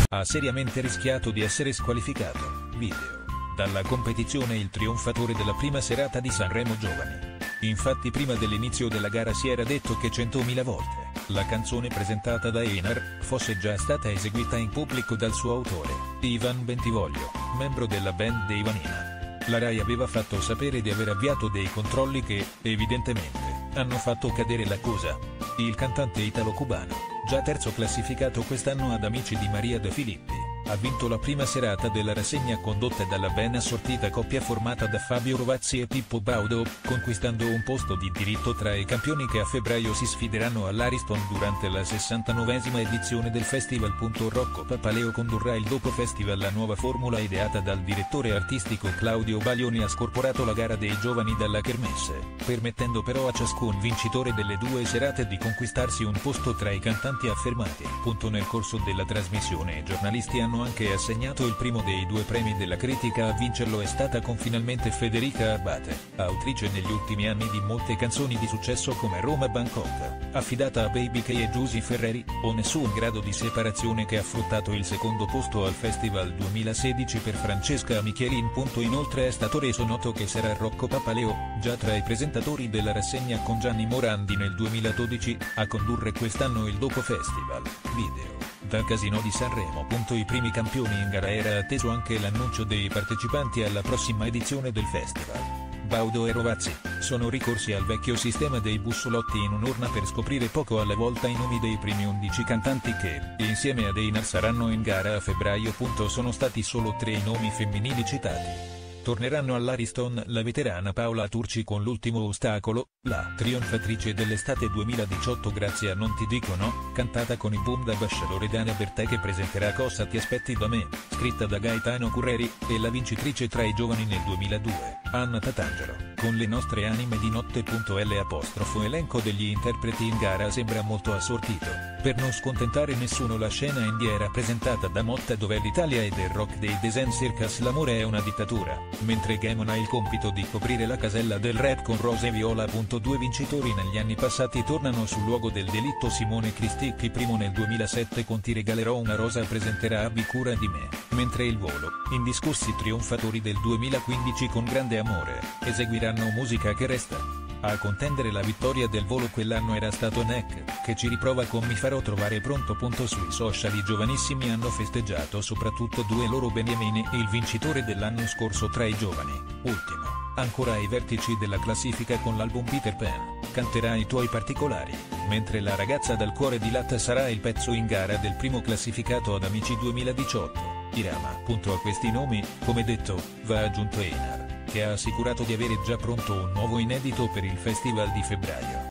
ha seriamente rischiato di essere squalificato. Video. Dalla competizione il trionfatore della prima serata di Sanremo Giovani. Infatti prima dell'inizio della gara si era detto che 100.000 volte la canzone presentata da Einar fosse già stata eseguita in pubblico dal suo autore, Ivan Bentivoglio, membro della band dei Vanina. La Rai aveva fatto sapere di aver avviato dei controlli che, evidentemente, hanno fatto cadere l'accusa. Il cantante italo-cubano, già terzo classificato quest'anno ad Amici di Maria De Filippi, ha vinto la prima serata della rassegna condotta dalla ben assortita coppia formata da Fabio Rovazzi e Pippo Baudo, conquistando un posto di diritto tra i campioni che a febbraio si sfideranno all'Ariston durante la 69esima edizione del festival. Rocco Papaleo condurrà il Dopo Festival. La nuova formula ideata dal direttore artistico Claudio Baglioni ha scorporato la gara dei giovani dalla kermesse, permettendo però a ciascun vincitore delle due serate di conquistarsi un posto tra i cantanti affermati. Nel corso della trasmissione i giornalisti hanno anche assegnato il primo dei due premi della critica. A vincerlo è stata con finalmente Federica Abbate, autrice negli ultimi anni di molte canzoni di successo come Roma Bangkok, affidata a Baby K e Giusy Ferreri, o Nessun grado di separazione, che ha fruttato il secondo posto al Festival 2016 per Francesca Michelin. Inoltre è stato reso noto che sarà Rocco Papaleo, già tra i presentatori della rassegna con Gianni Morandi nel 2012, a condurre quest'anno il Dopo Festival. Video. Dal Casino di Sanremo. I primi campioni in gara. Era atteso anche l'annuncio dei partecipanti alla prossima edizione del festival. Baudo e Rovazzi sono ricorsi al vecchio sistema dei bussolotti in un'urna per scoprire poco alla volta i nomi dei primi 11 cantanti che, insieme ad Einar, saranno in gara a febbraio. Sono stati solo 3 i nomi femminili citati. Torneranno all'Ariston la veterana Paola Turci con L'ultimo ostacolo, la trionfatrice dell'estate 2018 grazie a Non ti dico no, cantata con i Boom da Bascia. Loredana Bertè che presenterà Cosa ti aspetti da me, scritta da Gaetano Curreri, e la vincitrice tra i giovani nel 2002, Anna Tatangelo, con Le nostre anime di notte. Elenco degli interpreti in gara sembra molto assortito. Per non scontentare nessuno la scena indie è rappresentata da Motta Dov'è l'Italia e del rock dei Desen Circus. L'amore è una dittatura, mentre Gamon ha il compito di coprire la casella del rap con Rosa e Viola. Due vincitori negli anni passati tornano sul luogo del delitto. Simone Cristicchi primo nel 2007 con Ti regalerò una rosa presenterà Abbi cura di me, mentre Il Volo, indiscussi trionfatori del 2015 con Grande amore, eseguiranno Musica che resta. A contendere la vittoria del Volo quell'anno era stato Neck, che ci riprova con Mi farò trovare pronto. Sui social i giovanissimi hanno festeggiato soprattutto due loro beniamini e il vincitore dell'anno scorso tra i giovani, ultimo, ancora ai vertici della classifica con l'album Peter Pan, canterà I tuoi particolari, mentre La ragazza dal cuore di latta sarà il pezzo in gara del primo classificato ad Amici 2018, Irama. A questi nomi, come detto, va aggiunto Einar, che ha assicurato di avere già pronto un nuovo inedito per il festival di febbraio.